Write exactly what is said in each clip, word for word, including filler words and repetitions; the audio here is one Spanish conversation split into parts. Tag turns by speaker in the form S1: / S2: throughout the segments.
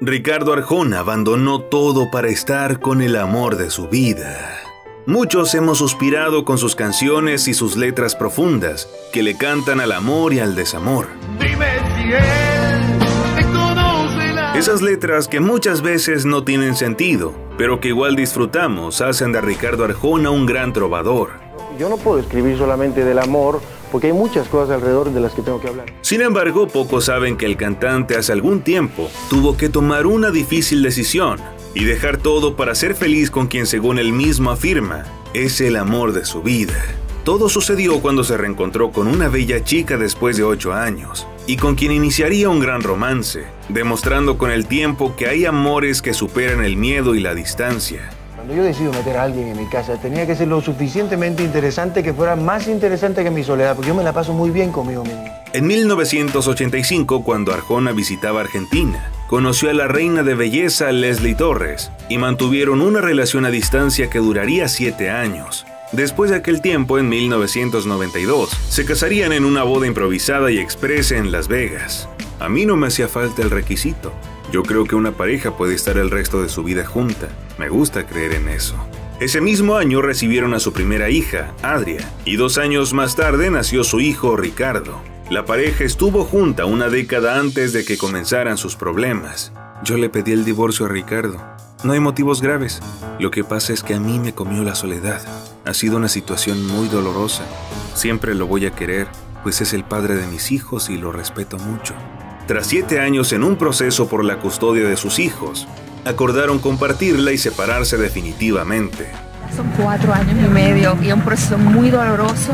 S1: Ricardo Arjona abandonó todo para estar con el amor de su vida. Muchos hemos suspirado con sus canciones y sus letras profundas, que le cantan al amor y al desamor.
S2: Dime si él te conoce la...
S1: Esas letras que muchas veces no tienen sentido, pero que igual disfrutamos, hacen de Ricardo Arjona un gran trovador.
S3: Yo no puedo escribir solamente del amor, porque hay muchas cosas alrededor de las que tengo que hablar.
S1: Sin embargo, pocos saben que el cantante hace algún tiempo tuvo que tomar una difícil decisión y dejar todo para ser feliz con quien, según él mismo afirma, es el amor de su vida. Todo sucedió cuando se reencontró con una bella chica después de ocho años y con quien iniciaría un gran romance, demostrando con el tiempo que hay amores que superan el miedo y la distancia.
S3: Cuando yo decido meter a alguien en mi casa, tenía que ser lo suficientemente interesante que fuera más interesante que mi soledad, porque yo me la paso muy bien conmigo mismo.
S1: En mil novecientos ochenta y cinco, cuando Arjona visitaba Argentina, conoció a la reina de belleza Leslie Torres y mantuvieron una relación a distancia que duraría siete años. Después de aquel tiempo, en mil novecientos noventa y dos, se casarían en una boda improvisada y expresa en Las Vegas. A mí no me hacía falta el requisito. Yo creo que una pareja puede estar el resto de su vida junta. Me gusta creer en eso. Ese mismo año recibieron a su primera hija, Adria, y dos años más tarde nació su hijo, Ricardo. La pareja estuvo junta una década antes de que comenzaran sus problemas. Yo le pedí el divorcio a Ricardo. No hay motivos graves. Lo que pasa es que a mí me comió la soledad. Ha sido una situación muy dolorosa. Siempre lo voy a querer, pues es el padre de mis hijos y lo respeto mucho. Tras siete años en un proceso por la custodia de sus hijos, acordaron compartirla y separarse definitivamente.
S4: Son cuatro años y medio y un proceso muy doloroso.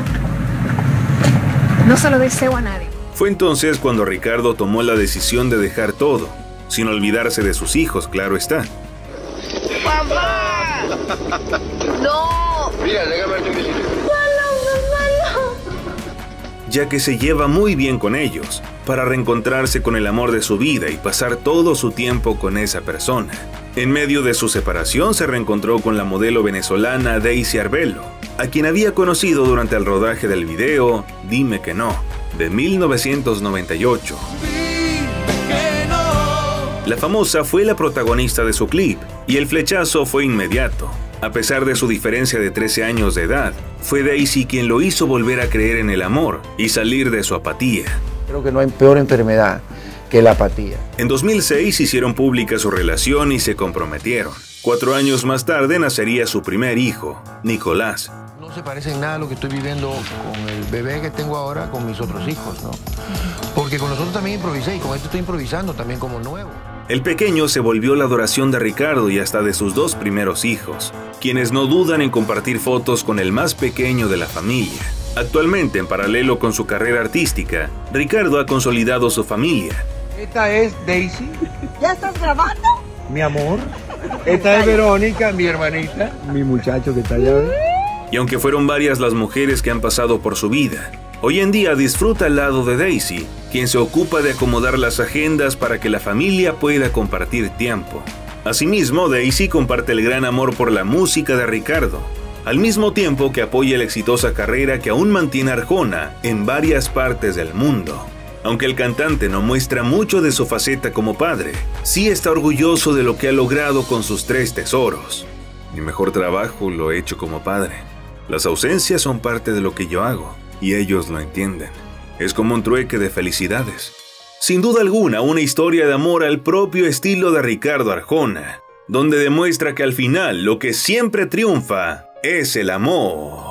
S4: No se lo deseo a nadie.
S1: Fue entonces cuando Ricardo tomó la decisión de dejar todo, sin olvidarse de sus hijos, claro está.
S5: ¡Papá! ¡No!
S2: Mira, déjame darte un besito.
S1: Ya que se lleva muy bien con ellos, para reencontrarse con el amor de su vida y pasar todo su tiempo con esa persona. En medio de su separación se reencontró con la modelo venezolana Daisy Arbelo, a quien había conocido durante el rodaje del video Dime que no, de mil novecientos noventa y ocho. La famosa fue la protagonista de su clip, y el flechazo fue inmediato. A pesar de su diferencia de trece años de edad, fue Daisy quien lo hizo volver a creer en el amor y salir de su apatía.
S3: Creo que no hay peor enfermedad que la apatía.
S1: En dos mil seis hicieron pública su relación y se comprometieron. Cuatro años más tarde nacería su primer hijo, Nicolás.
S3: No se parece en nada a lo que estoy viviendo con el bebé que tengo ahora con mis otros hijos, ¿no? Porque con nosotros también improvisé y con esto estoy improvisando también como nuevo.
S1: El pequeño se volvió la adoración de Ricardo y hasta de sus dos primeros hijos, quienes no dudan en compartir fotos con el más pequeño de la familia. Actualmente, en paralelo con su carrera artística, Ricardo ha consolidado su familia.
S3: Esta es Daisy.
S4: ¿Ya estás grabando?
S3: Mi amor. Esta es Verónica, mi hermanita. Mi muchacho que está allá.
S1: Y aunque fueron varias las mujeres que han pasado por su vida, hoy en día disfruta al lado de Daisy, quien se ocupa de acomodar las agendas para que la familia pueda compartir tiempo. Asimismo, Daisy comparte el gran amor por la música de Ricardo, al mismo tiempo que apoya la exitosa carrera que aún mantiene Arjona en varias partes del mundo. Aunque el cantante no muestra mucho de su faceta como padre, sí está orgulloso de lo que ha logrado con sus tres tesoros. Mi mejor trabajo lo he hecho como padre. Las ausencias son parte de lo que yo hago, y ellos lo entienden. Es como un trueque de felicidades. Sin duda alguna, una historia de amor al propio estilo de Ricardo Arjona, donde demuestra que al final lo que siempre triunfa es el amor.